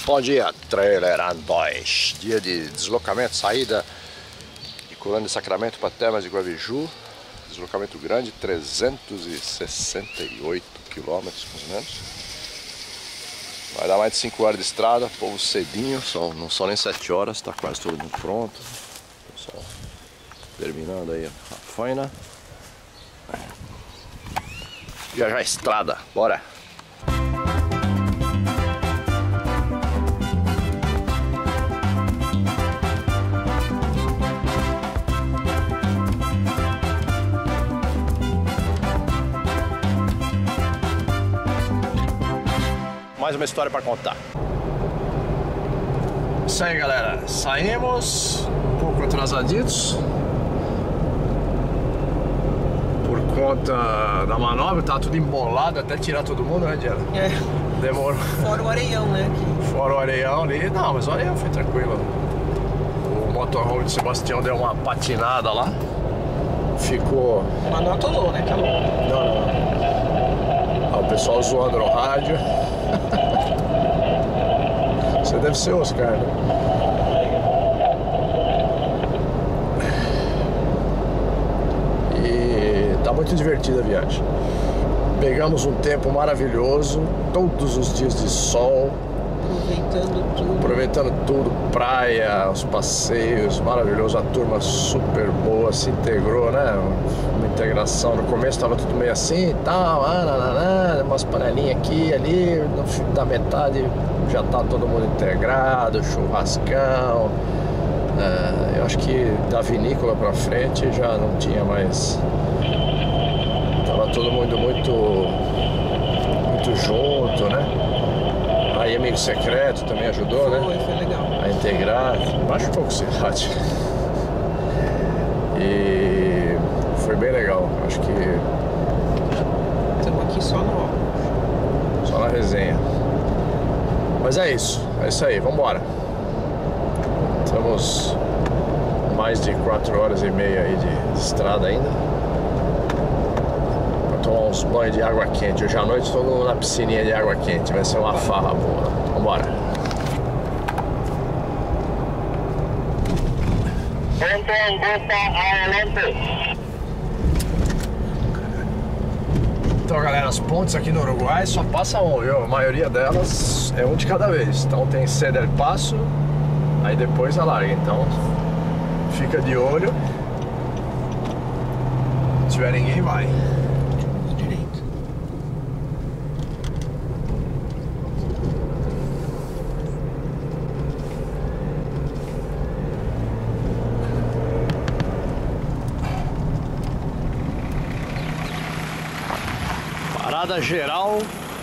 Bom dia, Trailerandóis. Dia de deslocamento, saída de Colônia de Sacramento para Termas de Guaviju. Deslocamento grande, 368 quilômetros, mais ou menos. Vai dar mais de 5 horas de estrada, povo cedinho, não são nem 7 horas, está quase todo mundo pronto. Pessoal terminando aí a faina. Já a estrada, bora! Mais uma história para contar. Isso aí, galera. Saímos um pouco atrasaditos por conta da manobra. Tá tudo embolado até tirar todo mundo, né, Diana? É. Demorou. Fora o areião, né? Fora o areião ali. Não, mas o areião foi tranquilo. O motorhome de Sebastião deu uma patinada lá. Ficou... Mas não atolou, né? Calou. Não. O pessoal zoando no rádio. Você deve ser Oscar, né? E tá muito divertida a viagem. Pegamos um tempo maravilhoso, todos os dias de sol. Aproveitando tudo, praia, os passeios, maravilhoso, a turma super boa, se integrou, né? Uma integração, no começo estava tudo meio assim e tal, umas panelinhas aqui, ali, no fim da metade já tá todo mundo integrado, churrascão. Eu acho que da vinícola pra frente já não tinha mais, tava todo mundo muito junto, né? Aí Amigo Secreto também ajudou, né? Foi legal. A integrar, baixa um pouco o cidade. E foi bem legal, acho que... Estamos aqui só na resenha. Mas é isso aí, vambora. Estamos mais de 4 horas e meia aí de estrada ainda. Tomar uns banhos de água quente. Hoje à noite todo mundo na piscininha de água quente. Vai ser uma farra boa. Vambora. Então, galera, as pontes aqui no Uruguai só passa um, viu? A maioria delas é um de cada vez. Então tem Ceder Passo, aí depois a larga. Então fica de olho. Se tiver ninguém, vai. Parada geral.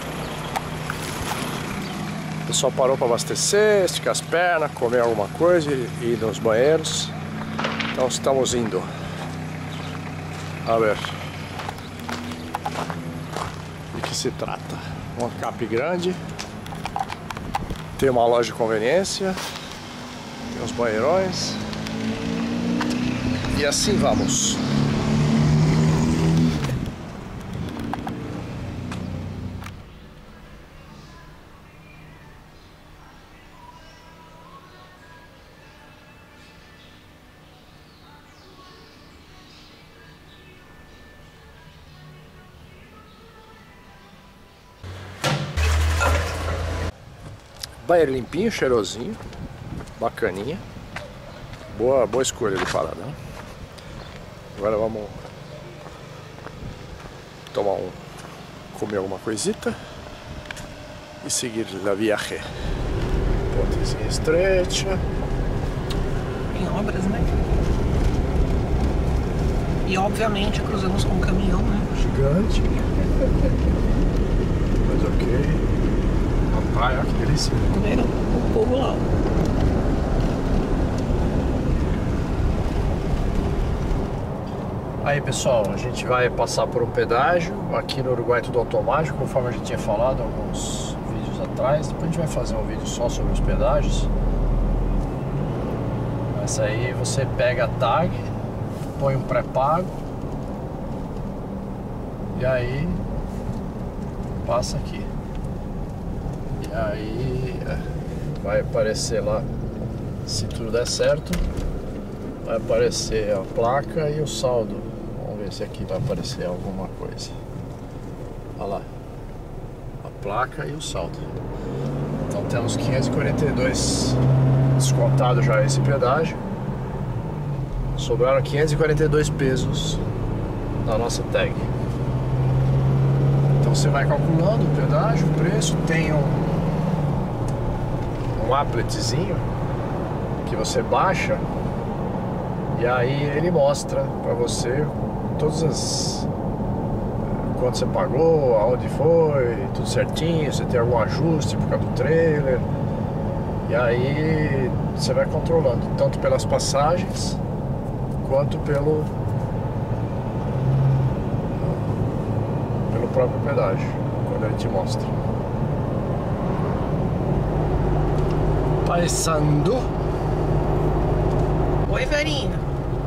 O pessoal parou para abastecer, esticar as pernas, comer alguma coisa e ir nos banheiros. Então estamos indo. A ver de que se trata. Um cap grande. Tem uma loja de conveniência. Tem uns banheirões. E assim vamos. Banheiro limpinho, cheirosinho, bacaninha. Boa escolha de parada, né? Agora vamos comer alguma coisita e seguir a viagem. Pontezinha estreita. Em obras, né? E obviamente cruzamos com um caminhão, né? Gigante. Mas ok. Praia, que delícia. Vendo o povo lá. Aí, pessoal, a gente vai passar por um pedágio. Aqui no Uruguai é tudo automático, conforme a gente tinha falado alguns vídeos atrás. Depois a gente vai fazer um vídeo só sobre os pedágios. Mas aí você pega a tag, põe um pré-pago e aí passa aqui. E aí vai aparecer lá, se tudo der certo, vai aparecer a placa e o saldo. Vamos ver se aqui vai aparecer alguma coisa. Olha lá, a placa e o saldo. Então temos 542 descontado já esse pedágio. Sobraram 542 pesos na nossa tag. Então você vai calculando o pedágio, o preço, tem um appletzinho que você baixa e aí ele mostra para você todas as quanto você pagou, aonde foi, tudo certinho, se tem algum ajuste por causa do trailer. E aí você vai controlando tanto pelas passagens quanto pelo próprio pedágio, quando ele te mostra. Passando. Oi, Verinha.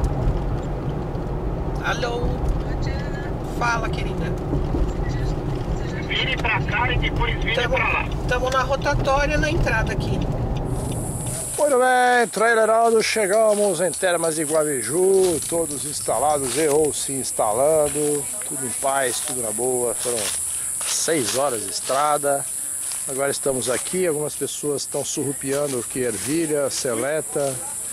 Alô. Fala, querida. Vire pra cá e depois vire pra lá. Estamos na rotatória na entrada aqui. Muito bem, trailerado, chegamos em Termas de Guaviju, todos instalados e ou se instalando, tudo em paz, tudo na boa. Foram 6 horas de estrada. Agora estamos aqui, algumas pessoas estão surrupiando aqui ervilha, seleta.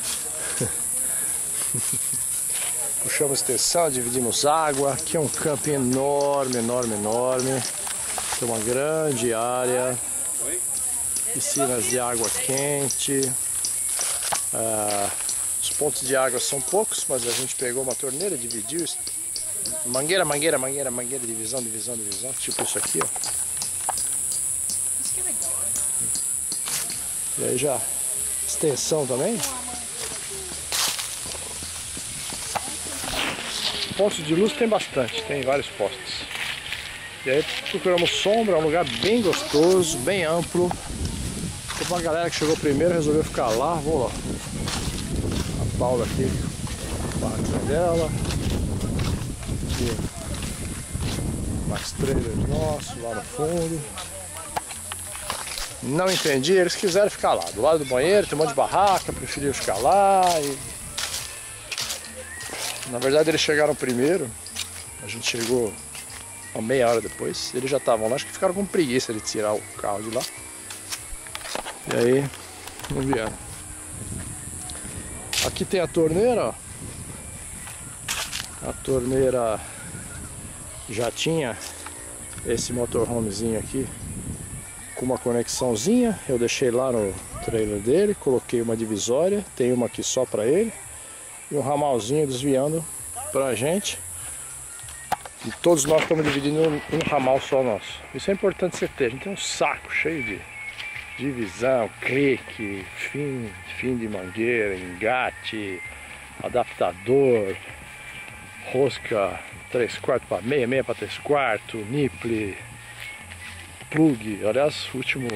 Puxamos extensão, dividimos água. Aqui é um camping enorme, enorme, enorme. Tem uma grande área. Piscinas de água quente. Os pontos de água são poucos, mas a gente pegou uma torneira, dividiu. Mangueira, mangueira, mangueira, mangueira, divisão, divisão, divisão. Tipo isso aqui, ó. E aí já extensão também. Pontos de luz tem bastante, tem vários postes. E aí procuramos sombra, um lugar bem gostoso, bem amplo. Tem uma galera que chegou primeiro, resolveu ficar lá. Vou lá. A Paula aqui, a barraquinha dela. Aqui, mais trailers nossos lá no fundo. Não entendi, eles quiseram ficar lá, do lado do banheiro, tem um monte de barraca, preferiram ficar lá. E... na verdade eles chegaram primeiro, a gente chegou uma meia hora depois, eles já estavam lá, acho que ficaram com preguiça de tirar o carro de lá. E aí, não vieram. Aqui tem a torneira, ó. A torneira já tinha esse motorhomezinho aqui com uma conexãozinha. Eu deixei lá no trailer dele, coloquei uma divisória, tem uma aqui só para ele e um ramalzinho desviando pra gente. E todos nós estamos dividindo um ramal só nosso. Isso é importante você ter. A gente tem um saco cheio de divisão, clique, fim de mangueira, engate, adaptador, rosca 3/4 para meia, meia para 3/4, nipple, plug. Aliás, último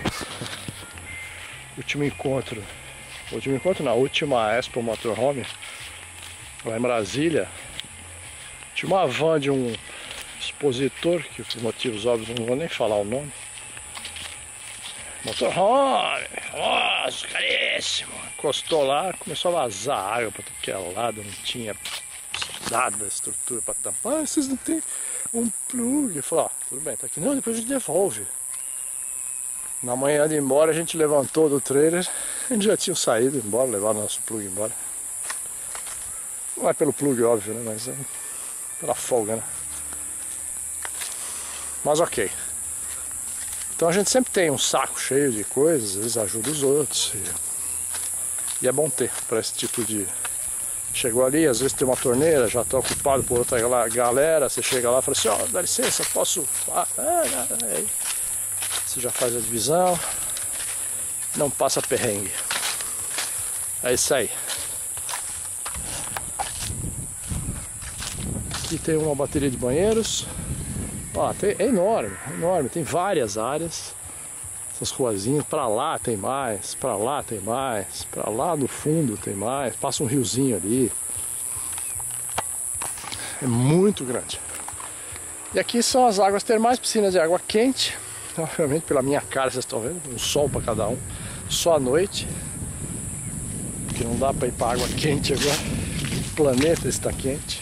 encontro na última Expo Motorhome lá em Brasília, tinha uma van de um expositor que por motivos óbvios não vou nem falar o nome. Motorhome, famoso, caríssimo. Encostou lá, começou a vazar água para tudo que é lado, não tinha nada, estrutura para tampar. Ah, vocês não tem um plug? Eu falei, ó, tudo bem, tá aqui. Não, depois a gente devolve. Na manhã de ir embora, a gente levantou do trailer, a gente já tinha saído embora, levar nosso plug embora. Não é pelo plug, óbvio, né? Mas é pela folga, né? Mas ok. Então a gente sempre tem um saco cheio de coisas, às vezes ajuda os outros. E é bom ter para esse tipo de... Chegou ali, às vezes tem uma torneira, já está ocupado por outra galera, você chega lá e fala assim, ó, dá licença, posso... Aí você já faz a divisão, não passa perrengue. É isso aí. Aqui tem uma bateria de banheiros. Ó, é enorme, enorme, tem várias áreas. Essas ruazinhas, pra lá tem mais, pra lá tem mais, pra lá no fundo tem mais, passa um riozinho ali. É muito grande. E aqui são as águas termais, piscinas de água quente. Obviamente pela minha cara vocês estão vendo, um sol para cada um. só à noite, porque não dá para ir para água quente agora. O planeta está quente,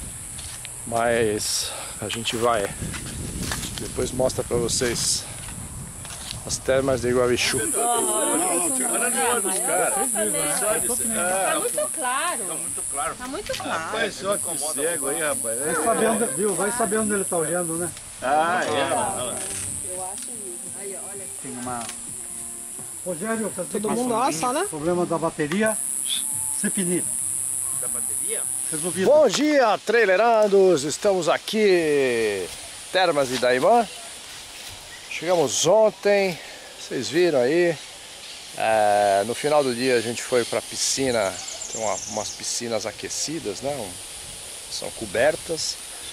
mas a gente vai. Depois mostra para vocês as termas de Guavichu. Tá muito claro. Tá muito claro. Rapaz, só que cego aí, rapaz. Vai saber onde ele está olhando, né? Ah, é. Eu acho mesmo. Aí, olha. Tem uma... Rogério, Todo mundo, ó, só, né? problema da bateria, Cepinir. Da bateria? Resolvido. Bom dia, trailerandos! Estamos aqui, Termas de Daimã. Chegamos ontem, vocês viram aí. No final do dia a gente foi para a piscina, tem umas piscinas aquecidas, né? São cobertas.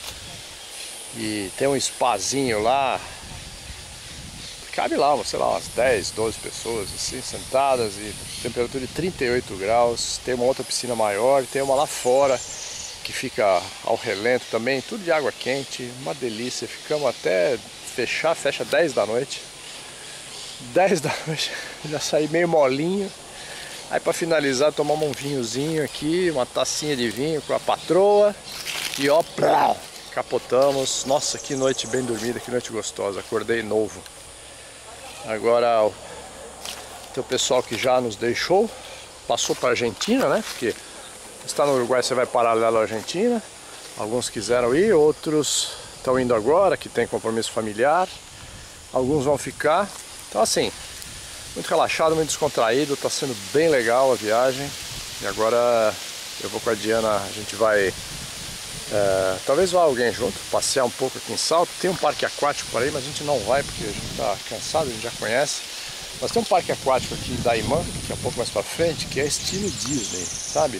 E tem um spazinho lá. Cabe lá, sei lá, umas 10, 12 pessoas assim, sentadas, e temperatura de 38 graus. Tem uma outra piscina maior, tem uma lá fora que fica ao relento também, tudo de água quente, uma delícia. Ficamos até fecha 10 da noite. 10 da noite, já saí meio molinho. Aí para finalizar tomamos um vinhozinho aqui, uma tacinha de vinho com a patroa. E ó, capotamos. Nossa, que noite bem dormida, que noite gostosa, acordei novo. Agora tem o pessoal que já nos deixou, passou para a Argentina, né? Porque está no Uruguai, você vai paralelo à Argentina. Alguns quiseram ir, outros estão indo agora, que tem compromisso familiar. Alguns vão ficar. Então assim, muito relaxado, muito descontraído, está sendo bem legal a viagem. E agora eu vou com a Diana, a gente vai... talvez vá alguém junto, passear um pouco aqui em Salto. Tem um parque aquático por aí, mas a gente não vai porque a gente está cansado, a gente já conhece. Mas tem um parque aquático aqui em Daimã, que é um pouco mais para frente, que é estilo Disney, sabe?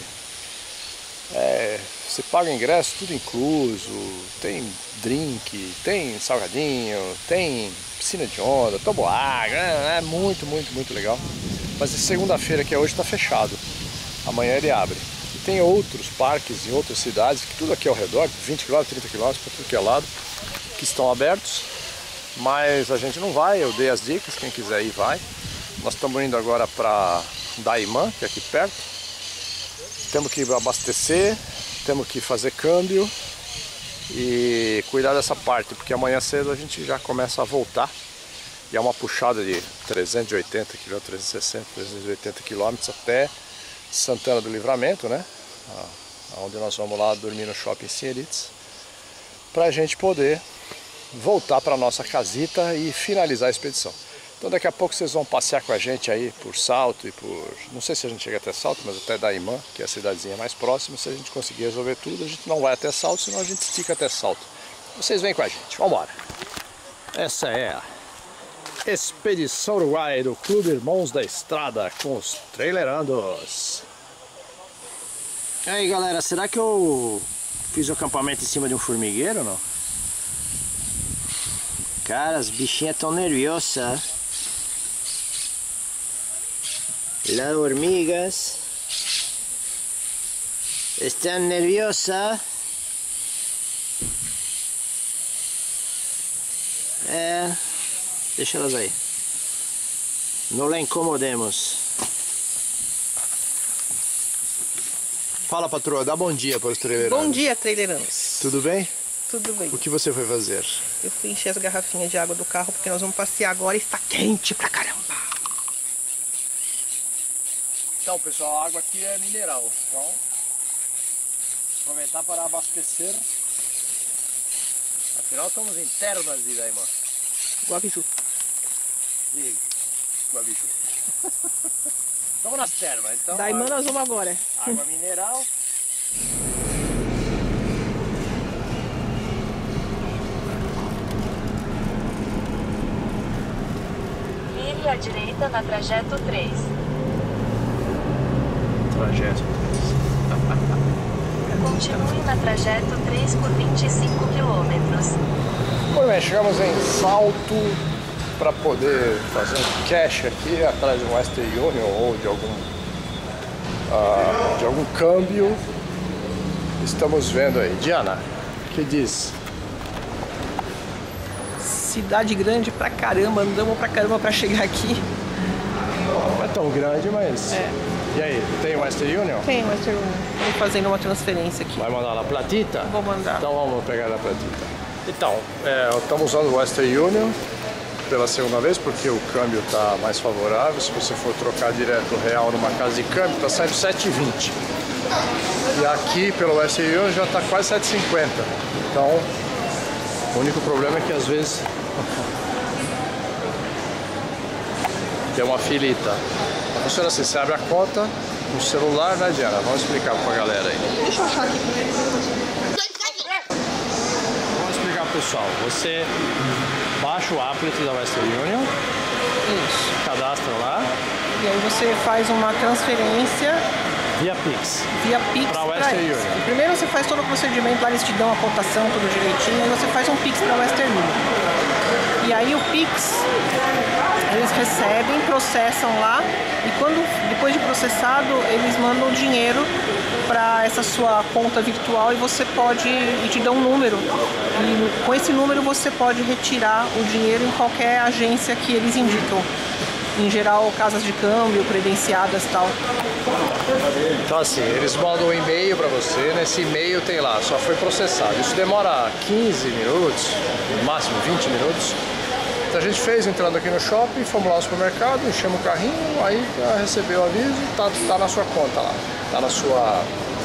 Você paga o ingresso, tudo incluso, tem drink, tem salgadinho, tem piscina de onda, toboágua, é muito, muito, muito legal. Mas segunda-feira, que é hoje, está fechado. Amanhã ele abre. E tem outros parques em outras cidades, que tudo aqui ao redor, 20 km, 30 km, para tudo que é lado, que estão abertos. Mas a gente não vai, eu dei as dicas, quem quiser ir vai. Nós estamos indo agora para Daimã, que é aqui perto. Temos que abastecer, temos que fazer câmbio e cuidar dessa parte, porque amanhã cedo a gente já começa a voltar. E é uma puxada de 380 km, 360, 380 km até Santana do Livramento, né? Onde nós vamos lá dormir no shopping Cierites, para a gente poder voltar para nossa casita e finalizar a expedição. Então daqui a pouco vocês vão passear com a gente aí por Salto e por... Não sei se a gente chega até Salto, mas até Daimã, que é a cidadezinha mais próxima. Se a gente conseguir resolver tudo, a gente não vai até Salto, senão a gente estica até Salto. Vocês vêm com a gente, vamos embora. Essa é a Expedição Uruguai do Clube Irmãos da Estrada com os trailerandos. E aí galera, será que eu fiz o acampamento em cima de um formigueiro ou não? Cara, as bichinhas estão nerviosas. Las hormigas estão nerviosas. Deixa elas aí. Não la incomodemos. Fala, patroa, dá bom dia para os trailerandos. Bom dia, trailerandos. Tudo bem? Tudo bem. O que você foi fazer? Eu fui encher as garrafinhas de água do carro porque nós vamos passear agora e está quente pra caramba. Então, pessoal, a água aqui é mineral. Então, aproveitar para abastecer. Afinal, estamos em Termas de Daimã. Guavichu. E Guavichu. Estamos nas termas, então. Daimã nós vamos agora. Água mineral. Vire à direita na trajeto 3. Trajeto 3. Continue na trajeto 3 por 25 km. Muito bem, chegamos em Salto para poder fazer um cash aqui atrás de um Western Union ou de algum câmbio. Estamos vendo aí. Diana, o que diz? Cidade grande pra caramba, andamos pra caramba pra chegar aqui. tão grande, mas... É. E aí, tem o Western Union? Tem o Western Union. Estou fazendo uma transferência aqui. Vai mandar na platita? Vou mandar. Então vamos pegar na platita. Então, estamos usando o Western Union pela segunda vez, porque o câmbio está mais favorável. Se você for trocar direto real numa casa de câmbio, está saindo 7,20. E aqui pelo Western Union já está quase 7,50. Então, o único problema é que às vezes tem uma filita. Funciona assim, você abre a conta no celular, né, Diana? Vamos explicar pra galera aí. Deixa eu achar aqui. Vamos explicar pro pessoal. Você baixa o applet da Western Union, Isso. cadastra lá, E aí você faz uma transferência via Pix. via Pix Pra para Western eles. Union. E primeiro você faz todo o procedimento, lá eles te dão a cotação, tudo direitinho, aí você faz um Pix para Western Union. E aí o Pix, eles recebem, processam lá, e depois de processado, eles mandam o dinheiro para essa sua conta virtual e te dão um número. E com esse número você pode retirar o dinheiro em qualquer agência que eles indicam. Em geral, casas de câmbio, credenciadas e tal. Então assim, eles mandam um e-mail para você, nesse e-mail tem lá, só foi processado. Isso demora 15 minutos, no máximo 20 minutos. Então a gente fez entrando aqui no shopping, fomos lá no supermercado, enchemos o carrinho, aí já recebeu o aviso, tá na sua conta lá, tá na sua...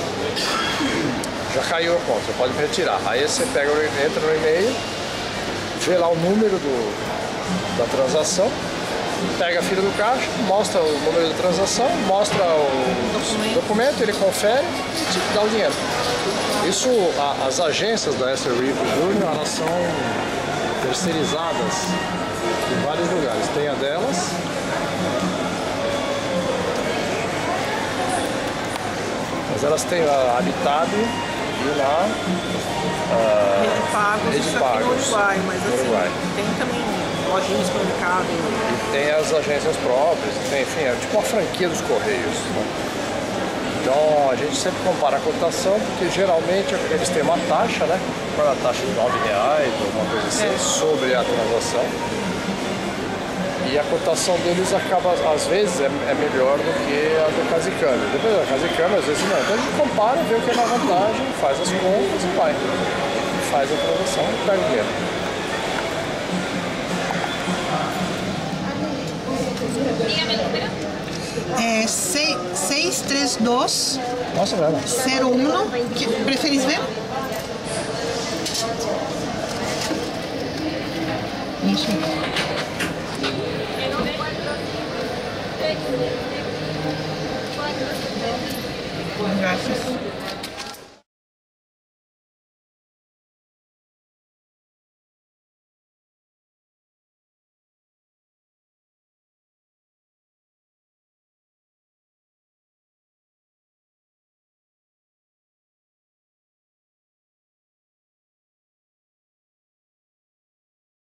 Já caiu a conta, você pode retirar. Aí você entra no e-mail, vê lá o número da transação, pega a fila do caixa, mostra o número da transação, mostra o documento, ele confere e te dá o dinheiro. Isso, as agências da Western Union, elas são terceirizadas em vários lugares. Tem a delas, mas elas têm a Habitat e lá Rede Rede Pagos, isso aqui no Pagos, Uruguai, mas no assim, Uruguai. tem também lojinha de supermercado. E tem as agências próprias, tem, enfim, é tipo uma franquia dos Correios. Né? Então a gente sempre compara a cotação, porque geralmente eles têm uma taxa, né? Uma taxa de R$9 ou uma coisa assim, sobre a transação. E a cotação deles acaba, às vezes, é melhor do que a do Casa e Câmbio. Depois da Casa e Câmbio, às vezes não. Então a gente compara, vê o que é na vantagem, faz as contas e vai. Faz a transação e pega o dinheiro. É 632 Nossa, velho. 01. Preferis ver? Isso. Graças.